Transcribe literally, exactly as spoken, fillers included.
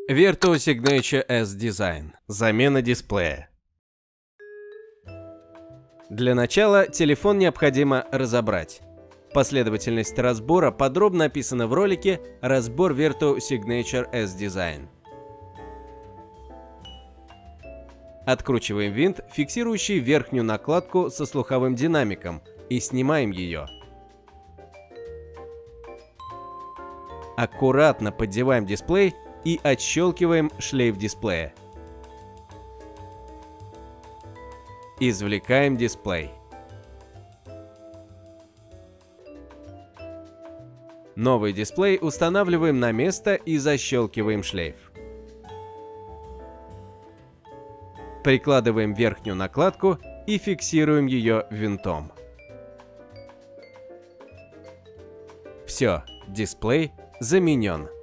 Virtu Signature S-Design. Замена дисплея. Для начала телефон необходимо разобрать. Последовательность разбора подробно описана в ролике «Разбор Virtu Signature S-Design». Откручиваем винт, фиксирующий верхнюю накладку со слуховым динамиком, и снимаем ее. Аккуратно поддеваем дисплей и отщелкиваем шлейф дисплея. Извлекаем дисплей. Новый дисплей устанавливаем на место и защелкиваем шлейф. Прикладываем верхнюю накладку и фиксируем ее винтом. Все, дисплей заменен.